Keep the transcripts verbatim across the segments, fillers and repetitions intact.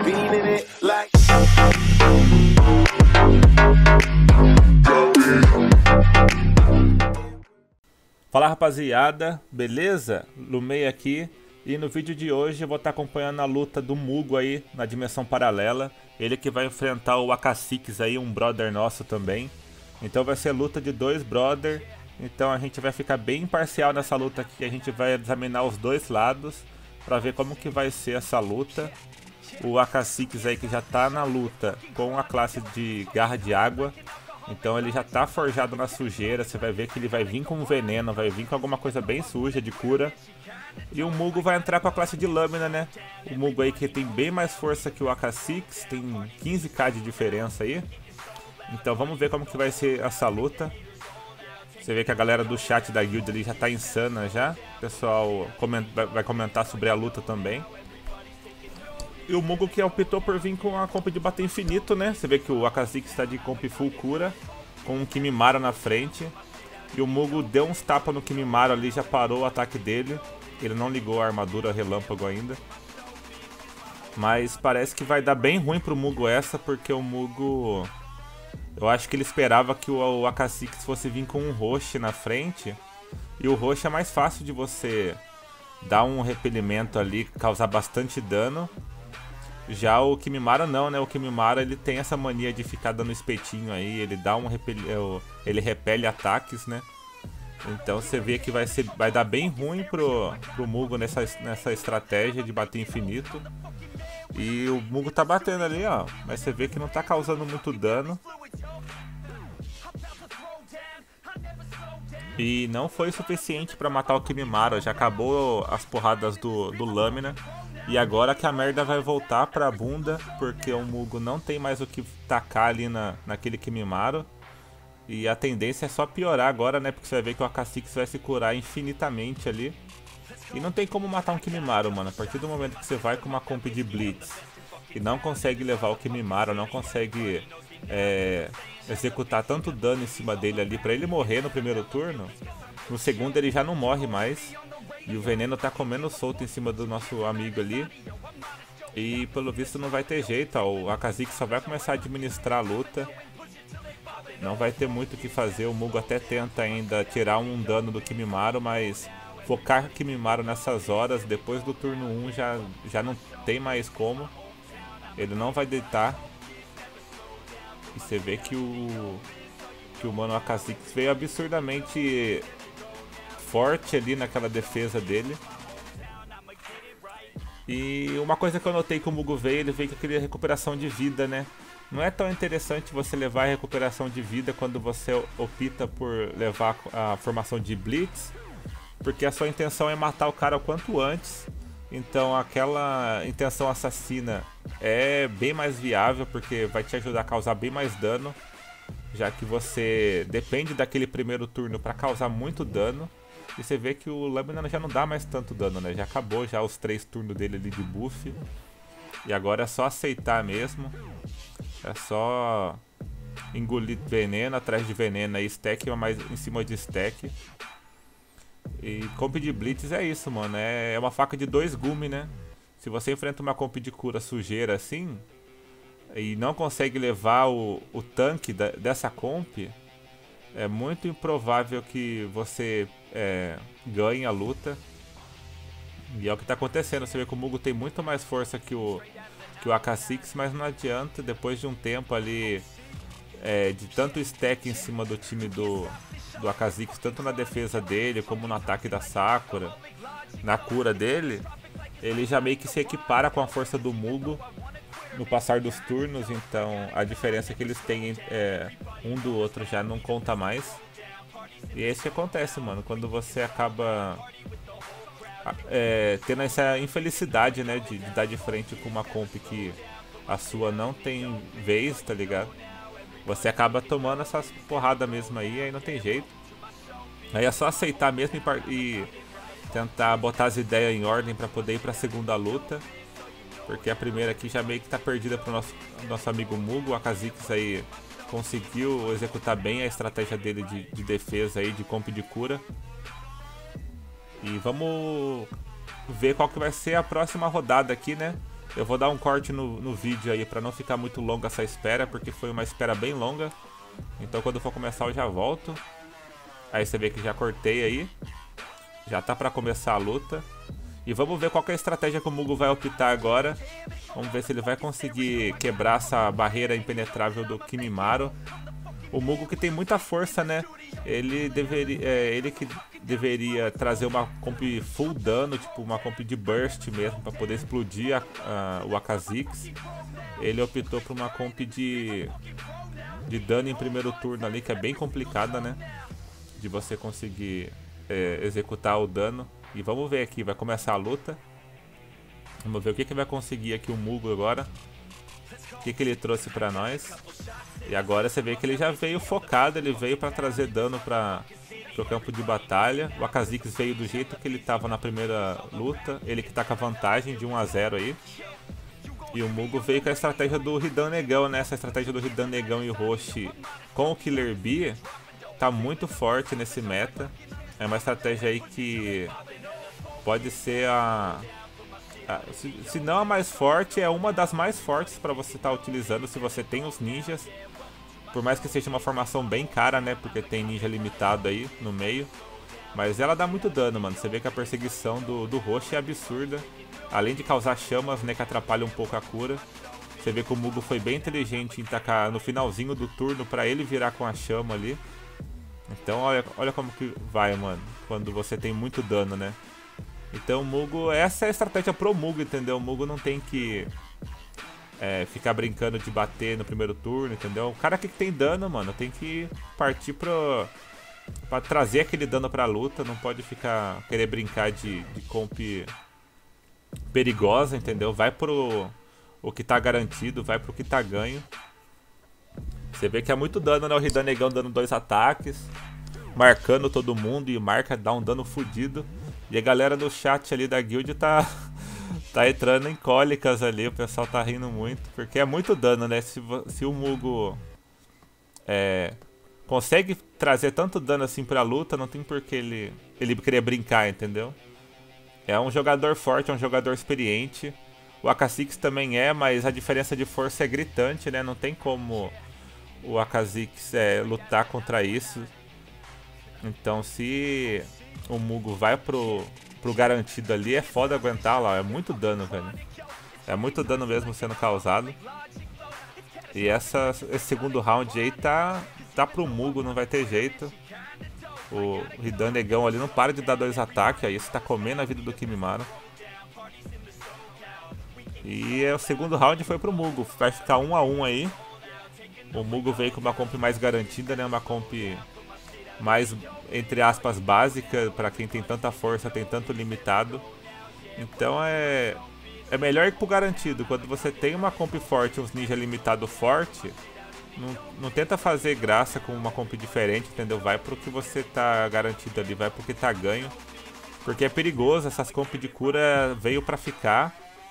beaming it like. Fala rapaziada, beleza? Lumei aqui e no vídeo de hoje eu vou estar acompanhando a luta do Mugo aí na dimensão paralela. Ele que vai enfrentar o Akasix aí, um brother nosso também. Então vai ser luta de dois brother. Então a gente vai ficar bem imparcial nessa luta aqui. A gente vai examinar os dois lados para ver como que vai ser essa luta. O Akasix aí que já tá na luta com a classe de garra de água. Então ele já tá forjado na sujeira, você vai ver que ele vai vir com veneno, vai vir com alguma coisa bem suja de cura. E o Mugo vai entrar com a classe de lâmina, né? O Mugo aí que tem bem mais força que o Akasix, tem quinze K de diferença aí. Então vamos ver como que vai ser essa luta. Você vê que a galera do chat da guild ali já tá insana já. O pessoal vai comentar sobre a luta também. E o Mugo que optou por vir com a comp de bater infinito, né? Você vê que o Akasix está de comp full cura, com o Kimimaro na frente. E o Mugo deu uns tapas no Kimimaro ali, já parou o ataque dele. Ele não ligou a armadura relâmpago ainda. Mas parece que vai dar bem ruim pro Mugo essa, porque o Mugo... Eu acho que ele esperava que o Akasix fosse vir com um Roche na frente. E o Roche é mais fácil de você dar um repelimento ali, causar bastante dano. Já o Kimimaro não, né? O Kimimaro ele tem essa mania de ficar dando espetinho aí, ele dá um repel... ele repele ataques, né? Então você vê que vai ser vai dar bem ruim pro pro Mugo nessa nessa estratégia de bater infinito. E o Mugo tá batendo ali, ó, mas você vê que não tá causando muito dano. E não foi suficiente pra matar o Kimimaro, já acabou as porradas do do Lâmina. E agora que a merda vai voltar pra bunda, porque o Mugo não tem mais o que tacar ali na, naquele Kimimaro. E a tendência é só piorar agora, né? Porque você vai ver que o Akasix vai se curar infinitamente ali. E não tem como matar um Kimimaro, mano. A partir do momento que você vai com uma comp de Blitz e não consegue levar o Kimimaro, não consegue é, executar tanto dano em cima dele ali pra ele morrer no primeiro turno, no segundo ele já não morre mais. E o veneno tá comendo solto em cima do nosso amigo ali. E pelo visto não vai ter jeito, ó. O Akasix só vai começar a administrar a luta. Não vai ter muito o que fazer. O Mugo até tenta ainda tirar um dano do Kimimaro, mas focar Kimimaro nessas horas, depois do turno um, já, já não tem mais como. Ele não vai deitar. E você vê que o, que o mano Akasix veio absurdamente forte ali naquela defesa dele. E uma coisa que eu notei que o Mugo veio, ele veio com aquele recuperação de vida, né? Não é tão interessante você levar a recuperação de vida quando você opta por levar a formação de Blitz, porque a sua intenção é matar o cara o quanto antes. Então aquela intenção assassina é bem mais viável, porque vai te ajudar a causar bem mais dano, já que você depende daquele primeiro turno para causar muito dano. E você vê que o Lâmina já não dá mais tanto dano, né? Já acabou já os três turnos dele ali de buff. E agora é só aceitar mesmo. É só engolir veneno atrás de veneno aí, stack mais em cima de stack. E comp de Blitz é isso, mano. É uma faca de dois gumes, né? Se você enfrenta uma comp de cura sujeira assim e não consegue levar o, o tanque da, dessa comp, é muito improvável que você é, ganhe a luta. E é o que tá acontecendo. Você vê que o Mugo tem muito mais força que o, que o Akasix, mas não adianta. Depois de um tempo ali é, de tanto stack em cima do time do, do Akasix, tanto na defesa dele como no ataque da Sakura, na cura dele, ele já meio que se equipara com a força do Mugo no passar dos turnos. Então a diferença que eles têm é, um do outro já não conta mais. E é isso que acontece, mano, quando você acaba é, tendo essa infelicidade, né, de, de dar de frente com uma comp que a sua não tem vez, tá ligado? Você acaba tomando essas porradas mesmo aí, aí não tem jeito. Aí é só aceitar mesmo e, e tentar botar as ideias em ordem pra poder ir pra segunda luta. Porque a primeira aqui já meio que tá perdida pro nosso, nosso amigo Mugo. O Akasix aí conseguiu executar bem a estratégia dele de, de defesa aí, de comp de cura. E vamos ver qual que vai ser a próxima rodada aqui, né? Eu vou dar um corte no, no vídeo aí pra não ficar muito longa essa espera, porque foi uma espera bem longa. Então quando for começar eu já volto. Aí você vê que já cortei aí. Já tá pra começar a luta. E vamos ver qual que é a estratégia que o Mugo vai optar agora. Vamos ver se ele vai conseguir quebrar essa barreira impenetrável do Kimimaro. O Mugo que tem muita força, né? Ele deveria, é, ele que deveria trazer uma comp full dano, tipo uma comp de burst mesmo, para poder explodir a, a, o Akazix. Ele optou por uma comp de, de dano em primeiro turno ali, que é bem complicada, né? De você conseguir é, executar o dano. E vamos ver aqui, vai começar a luta. Vamos ver o que, que vai conseguir aqui o Mugo agora. O que, que ele trouxe pra nós. E agora você vê que ele já veio focado, ele veio pra trazer dano para o campo de batalha. O Akazix veio do jeito que ele tava na primeira luta. Ele que tá com a vantagem de um a zero aí. E o Mugo veio com a estratégia do Hidan Negão, né? Essa estratégia do Hidan Negão e Roshi com o Killer Bee tá muito forte nesse meta. É uma estratégia aí que pode ser a... a se, se não a mais forte, é uma das mais fortes para você estar tá utilizando se você tem os ninjas. Por mais que seja uma formação bem cara, né? Porque tem ninja limitado aí no meio. Mas ela dá muito dano, mano. Você vê que a perseguição do, do Roshi é absurda. Além de causar chamas, né? Que atrapalha um pouco a cura. Você vê que o Mugo foi bem inteligente em tacar no finalzinho do turno pra ele virar com a chama ali. Então olha, olha como que vai, mano. Quando você tem muito dano, né? Então o Mugo... Essa é a estratégia pro Mugo, entendeu? O Mugo não tem que... É, ficar brincando de bater no primeiro turno, entendeu? O cara que tem dano, mano, tem que partir pro... pra trazer aquele dano pra luta. Não pode ficar... querer brincar de, de comp perigosa, entendeu? Vai pro... o que tá garantido, vai pro que tá ganho. Você vê que é muito dano, né? O Hidan Negão dando dois ataques, marcando todo mundo, e marca, dá um dano fudido. E a galera do chat ali da guild tá... tá entrando em cólicas ali, o pessoal tá rindo muito, porque é muito dano, né? Se, se o Mugo é, consegue trazer tanto dano assim pra luta, não tem por que ele, ele querer brincar, entendeu? É um jogador forte, é um jogador experiente. O Akazix também é, mas a diferença de força é gritante, né? Não tem como o Akazix é, lutar contra isso. Então se o Mugo vai pro... pro garantido ali, é foda aguentar lá, é muito dano, velho. É muito dano mesmo sendo causado. E essa, esse segundo round aí tá, tá pro Mugo, não vai ter jeito. O Hidan Negão ali não para de dar dois ataques, aí você tá comendo a vida do Kimimaro. E é, o segundo round foi pro Mugo, vai ficar um a um aí. O Mugo veio com uma comp mais garantida, né, uma comp... mais, entre aspas, básica, para quem tem tanta força, tem tanto limitado. Então é é melhor ir pro garantido. Quando você tem uma comp forte, uns ninja limitado forte, não, não tenta fazer graça com uma comp diferente, entendeu? Vai pro que você tá garantido ali, vai pro que tá ganho. Porque é perigoso, essas comp de cura veio pra ficar.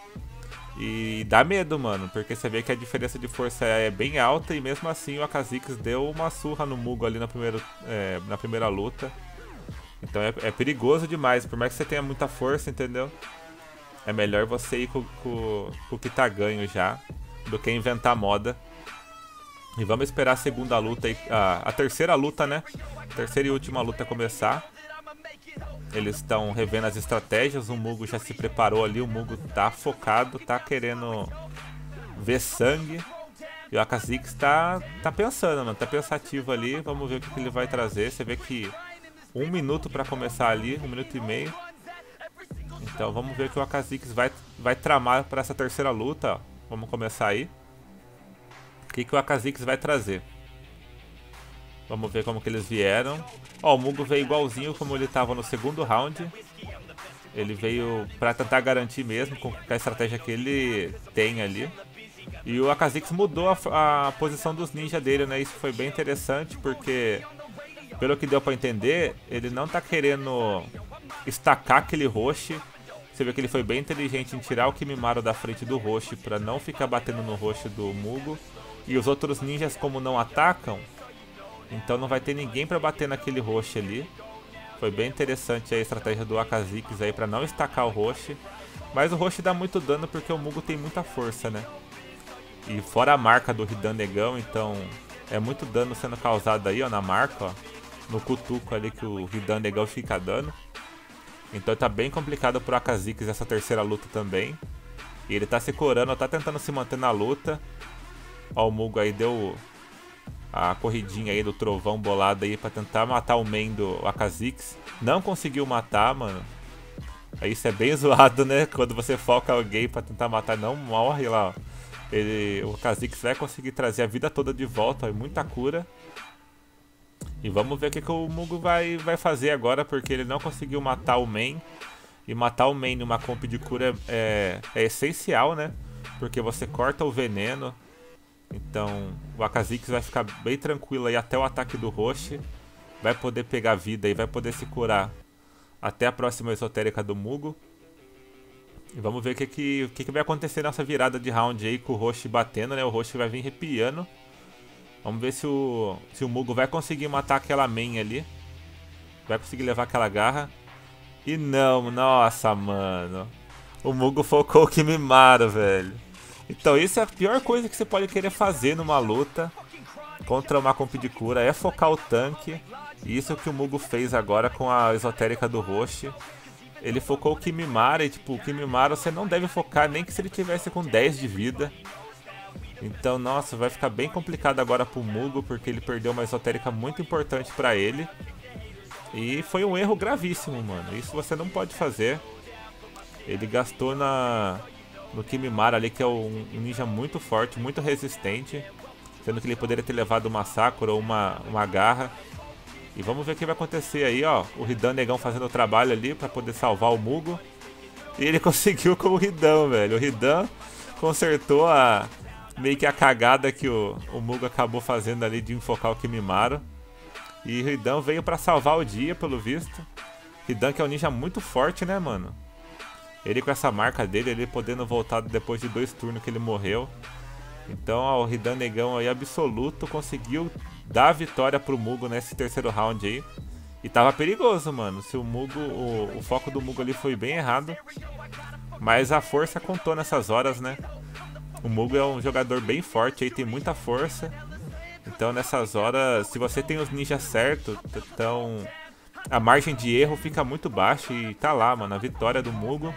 E dá medo, mano, porque você vê que a diferença de força é bem alta e mesmo assim o Akazix deu uma surra no Mugo ali na primeira, é, na primeira luta. Então é, é perigoso demais, por mais que você tenha muita força, entendeu? É melhor você ir com, com, com o que tá ganho já, do que inventar moda. E vamos esperar a segunda luta, aí, a, a terceira luta, né? Terceira e última luta começar. Eles estão revendo as estratégias, o Mugo já se preparou ali, o Mugo tá focado, tá querendo ver sangue. E o Akazix tá, tá pensando, mano, tá pensativo ali, vamos ver o que, que ele vai trazer. Você vê que um minuto pra começar ali, um minuto e meio. Então vamos ver o que o Akazix vai, vai tramar pra essa terceira luta, ó. Vamos começar aí. O que, que o Akazix vai trazer? Vamos ver como que eles vieram. Ó, o Mugo veio igualzinho como ele estava no segundo round. Ele veio pra tentar garantir mesmo com a estratégia que ele tem ali. E o Akazix mudou a, a posição dos ninjas dele, né? Isso foi bem interessante porque, pelo que deu pra entender, ele não tá querendo estacar aquele Roshi. Você vê que ele foi bem inteligente em tirar o Kimimaro da frente do Roshi pra não ficar batendo no Roshi do Mugo. E os outros ninjas, como não atacam, então não vai ter ninguém pra bater naquele Roshi ali. Foi bem interessante a estratégia do Akazix aí pra não estacar o Roshi. Mas o Roshi dá muito dano porque o Mugo tem muita força, né? E fora a marca do Hidan Negão, então é muito dano sendo causado aí, ó, na marca, ó. No cutuco ali que o Hidan Negão fica dando. Então tá bem complicado pro Akazikis essa terceira luta também. E ele tá se curando, tá tentando se manter na luta. Ó, o Mugo aí deu a corridinha aí do trovão bolado aí pra tentar matar o main do Akazikis. Não conseguiu matar, mano. Aí isso é bem zoado, né? Quando você foca alguém pra tentar matar, não morre lá, ó. Ele, o Akazikis vai conseguir trazer a vida toda de volta, ó, muita cura. E vamos ver o que, que o Mugo vai, vai fazer agora, porque ele não conseguiu matar o main. E matar o main numa comp de cura é, é essencial, né? Porque você corta o veneno. Então o Akazikis vai ficar bem tranquilo aí até o ataque do Roshi. Vai poder pegar vida e vai poder se curar até a próxima esotérica do Mugo. E vamos ver o que, que, o que, que vai acontecer nessa virada de round aí com o Roshi batendo, né? O Roshi vai vir arrepiando. Vamos ver se o, se o Mugo vai conseguir matar aquela main ali. Vai conseguir levar aquela garra. E não, nossa, mano. O Mugo focou o Kimimaro, velho. Então isso é a pior coisa que você pode querer fazer numa luta contra uma comp de cura. É focar o tanque. E isso que o Mugo fez agora com a esotérica do Roshi. Ele focou o Kimimaro e tipo, o Kimimaro você não deve focar nem que se ele tivesse com dez de vida. Então, nossa, vai ficar bem complicado agora pro Mugo, porque ele perdeu uma esotérica muito importante pra ele. E foi um erro gravíssimo, mano. Isso você não pode fazer. Ele gastou na no Kimimaro ali, que é um, um ninja muito forte, muito resistente. Sendo que ele poderia ter levado uma Sakura ou uma, uma garra. E vamos ver o que vai acontecer aí, ó. O Hidan Negão fazendo o trabalho ali pra poder salvar o Mugo. E ele conseguiu com o Hidan, velho. O Hidan consertou a... meio que a cagada que o, o Mugo acabou fazendo ali de enfocar o Kimimaro. E o Hidan veio pra salvar o dia, pelo visto. Hidan que é um ninja muito forte, né, mano? Ele com essa marca dele, ele podendo voltar depois de dois turnos que ele morreu. Então, ó, o Hidan Negão aí absoluto conseguiu dar a vitória pro Mugo nesse terceiro round aí. E tava perigoso, mano. Se o Mugo, o, o foco do Mugo ali foi bem errado. Mas a força contou nessas horas, né? O Mugo é um jogador bem forte aí, tem muita força. Então nessas horas, se você tem os ninjas certos, então a margem de erro fica muito baixa. E tá lá, mano, a vitória do Mugo.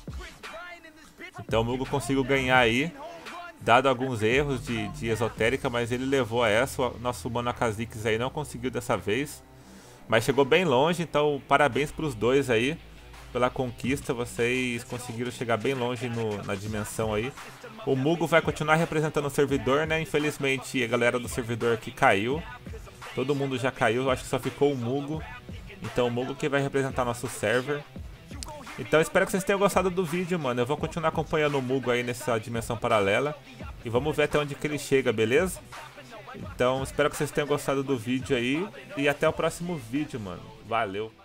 Então o Mugo conseguiu ganhar aí, dado alguns erros de, de esotérica, mas ele levou a essa. O nosso Mano Akazikis aí não conseguiu dessa vez, mas chegou bem longe, então parabéns pros dois aí pela conquista. Vocês conseguiram chegar bem longe no, na dimensão aí. O Mugo vai continuar representando o servidor, né? Infelizmente a galera do servidor aqui caiu. Todo mundo já caiu, eu acho que só ficou o Mugo. Então o Mugo que vai representar nosso server. Então espero que vocês tenham gostado do vídeo, mano. Eu vou continuar acompanhando o Mugo aí nessa dimensão paralela. E vamos ver até onde que ele chega, beleza? Então espero que vocês tenham gostado do vídeo aí. E até o próximo vídeo, mano. Valeu!